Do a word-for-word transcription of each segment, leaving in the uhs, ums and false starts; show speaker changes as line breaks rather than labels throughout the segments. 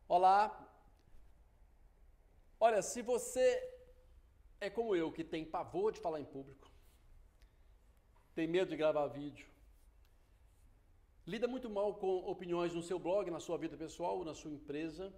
Olá! Olha, se você é como eu, que tem pavor de falar em público, tem medo de gravar vídeo, lida muito mal com opiniões no seu blog, na sua vida pessoal, na sua empresa,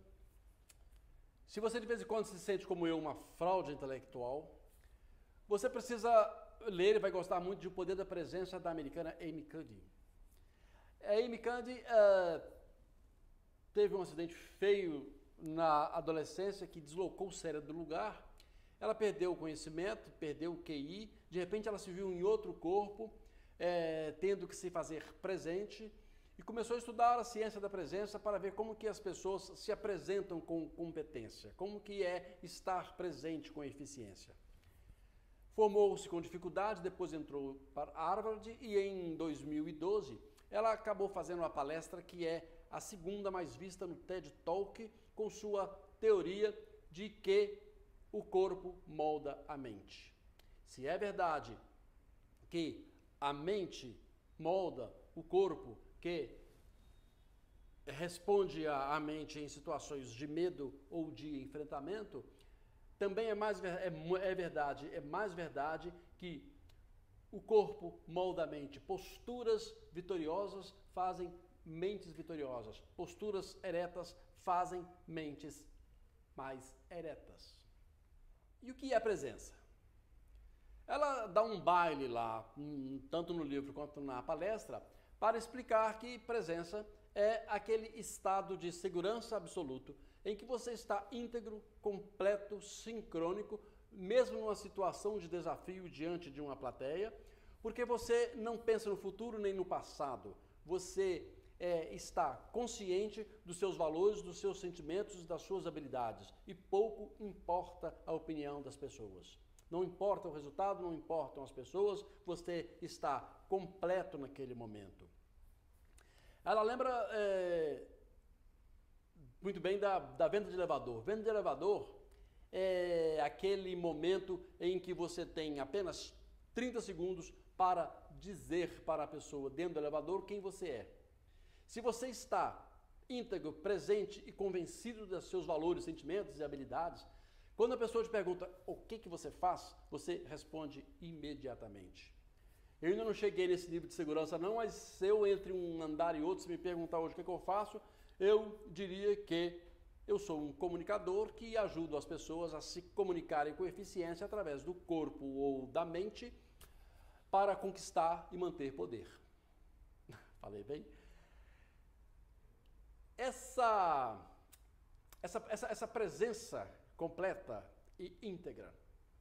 se você de vez em quando se sente como eu, uma fraude intelectual, você precisa ler e vai gostar muito de O Poder da Presença, da americana Amy Cuddy. A Amy Cuddy uh, teve um acidente feio na adolescência que deslocou o cérebro do lugar. Ela perdeu o conhecimento, perdeu o Q I, de repente ela se viu em outro corpo, é, tendo que se fazer presente, e começou a estudar a ciência da presença para ver como que as pessoas se apresentam com competência, como que é estar presente com eficiência. Formou-se com dificuldade, depois entrou para Harvard e em dois mil e doze ela acabou fazendo uma palestra que é a segunda mais vista no TED Talk, com sua teoria de que o corpo molda a mente. Se é verdade que a mente molda o corpo, que responde à mente em situações de medo ou de enfrentamento, também é, mais, é, é verdade, é mais verdade que o corpo molda a mente. Posturas vitoriosas fazem mentes vitoriosas. Posturas eretas fazem mentes mais eretas. E o que é a presença? Ela dá um baile lá, tanto no livro quanto na palestra, para explicar que presença é aquele estado de segurança absoluto em que você está íntegro, completo, sincrônico, mesmo numa situação de desafio diante de uma plateia, porque você não pensa no futuro nem no passado. Você é, está consciente dos seus valores, dos seus sentimentos, das suas habilidades, e pouco importa a opinião das pessoas. Não importa o resultado, não importam as pessoas, você está completo naquele momento. Ela lembra é, muito bem da, da venda de elevador. Venda de elevador é aquele momento em que você tem apenas trinta segundos para dizer para a pessoa dentro do elevador quem você é. Se você está íntegro, presente e convencido dos seus valores, sentimentos e habilidades, quando a pessoa te pergunta o que, que você faz, você responde imediatamente. Eu ainda não cheguei nesse nível de segurança não, mas se eu entre um andar e outro, se me perguntar hoje o que, que eu faço, eu diria que eu sou um comunicador que ajuda as pessoas a se comunicarem com eficiência através do corpo ou da mente para conquistar e manter poder. Falei bem? Essa, essa, essa, essa presença completa e íntegra,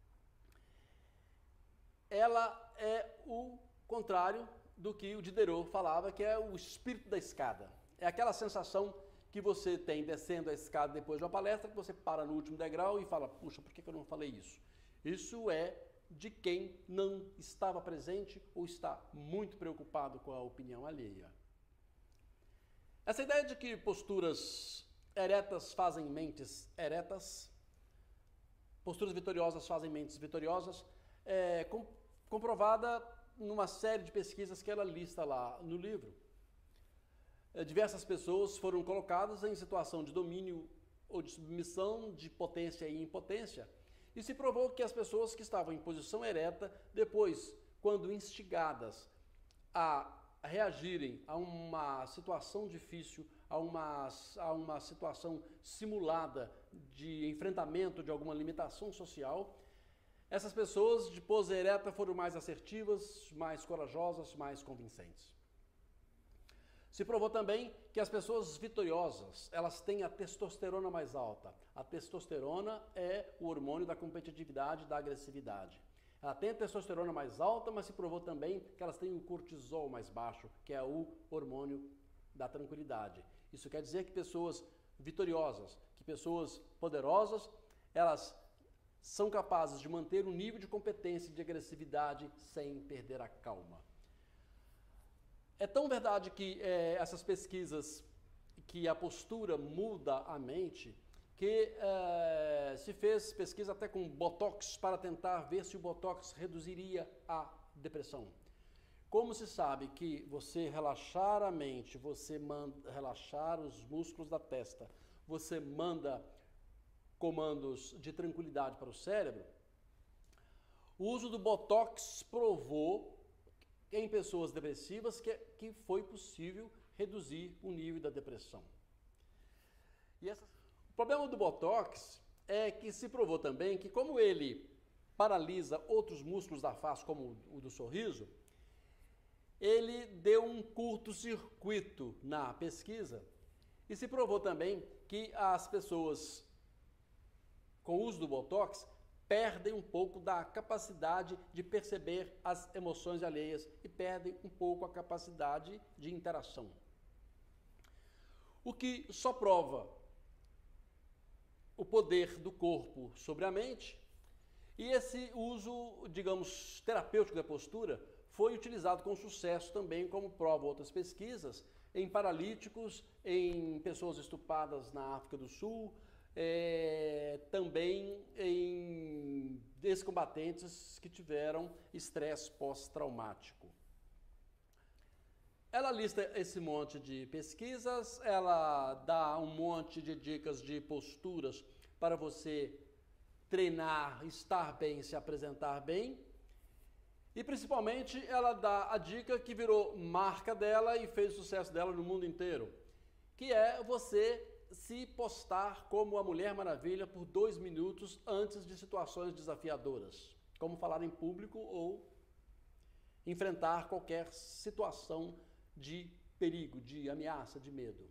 ela é o contrário do que o Diderot falava, que é o espírito da escada. É aquela sensação que você tem descendo a escada depois de uma palestra, que você para no último degrau e fala, puxa, por que eu não falei isso? Isso é de quem não estava presente ou está muito preocupado com a opinião alheia. Essa ideia de que posturas eretas fazem mentes eretas, posturas vitoriosas fazem mentes vitoriosas, é com, comprovada numa série de pesquisas que ela lista lá no livro. É, diversas pessoas foram colocadas em situação de domínio ou de submissão, de potência e impotência, e se provou que as pessoas que estavam em posição ereta, depois, quando instigadas a reagirem a uma situação difícil, a uma, a uma situação simulada de enfrentamento de alguma limitação social, essas pessoas de pose ereta foram mais assertivas, mais corajosas, mais convincentes. Se provou também que as pessoas vitoriosas, elas têm a testosterona mais alta. A testosterona é o hormônio da competitividade e da agressividade. Ela tem a testosterona mais alta, mas se provou também que elas têm o cortisol mais baixo, que é o hormônio da tranquilidade. Isso quer dizer que pessoas vitoriosas, que pessoas poderosas, elas são capazes de manter um nível de competência e de agressividade sem perder a calma. É tão verdade que é, essas pesquisas, que a postura muda a mente, que é, se fez pesquisa até com Botox para tentar ver se o Botox reduziria a depressão. Como se sabe que você relaxar a mente, você manda relaxar os músculos da testa, você manda comandos de tranquilidade para o cérebro, o uso do Botox provou em pessoas depressivas que, que foi possível reduzir o nível da depressão. E essa... O problema do Botox é que se provou também que, como ele paralisa outros músculos da face, como o do sorriso, ele deu um curto-circuito na pesquisa e se provou também que as pessoas com o uso do Botox perdem um pouco da capacidade de perceber as emoções alheias e perdem um pouco a capacidade de interação. O que só prova o poder do corpo sobre a mente, e esse uso, digamos, terapêutico da postura foi utilizado com sucesso também, como provam outras pesquisas, em paralíticos, em pessoas estupradas na África do Sul, É, também em ex-combatentes que tiveram estresse pós-traumático. Ela lista esse monte de pesquisas, ela dá um monte de dicas de posturas para você treinar, estar bem, se apresentar bem, e principalmente ela dá a dica que virou marca dela e fez o sucesso dela no mundo inteiro, que é você se postar como a Mulher Maravilha por dois minutos antes de situações desafiadoras, como falar em público ou enfrentar qualquer situação de perigo, de ameaça, de medo.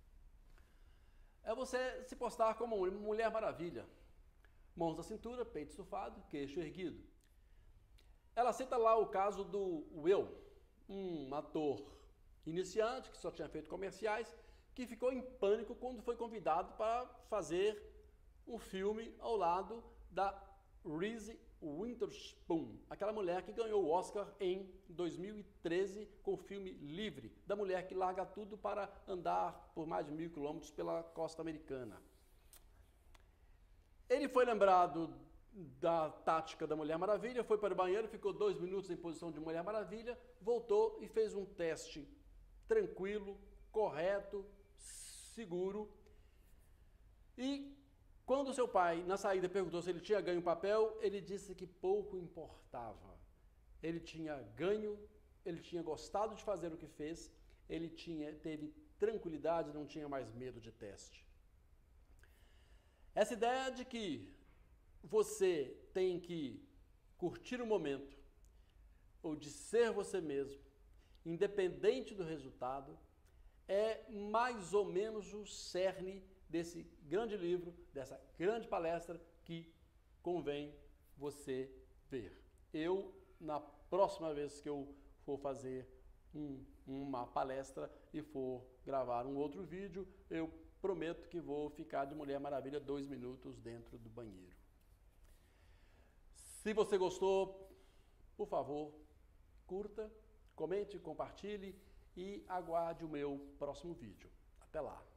É você se postar como uma Mulher Maravilha, mãos na cintura, peito estufado, queixo erguido. Ela cita lá o caso do Will, um ator iniciante que só tinha feito comerciais, que ficou em pânico quando foi convidado para fazer um filme ao lado da Reese Witherspoon, aquela mulher que ganhou o Oscar em dois mil e treze com o filme Livre, da mulher que larga tudo para andar por mais de mil quilômetros pela costa americana. Ele foi lembrado da tática da Mulher Maravilha, foi para o banheiro, ficou dois minutos em posição de Mulher Maravilha, voltou e fez um teste tranquilo, correto, seguro. E quando seu pai, na saída, perguntou se ele tinha ganho o papel, ele disse que pouco importava. Ele tinha ganho, ele tinha gostado de fazer o que fez, ele tinha, teve tranquilidade, não tinha mais medo de teste. Essa ideia de que você tem que curtir o momento, ou de ser você mesmo, independente do resultado, é mais ou menos o cerne desse grande livro, dessa grande palestra que convém você ver. Eu, na próxima vez que eu for fazer um, uma palestra e for gravar um outro vídeo, eu prometo que vou ficar de Mulher Maravilha dois minutos dentro do banheiro. Se você gostou, por favor, curta, comente, compartilhe e aguarde o meu próximo vídeo. Até lá!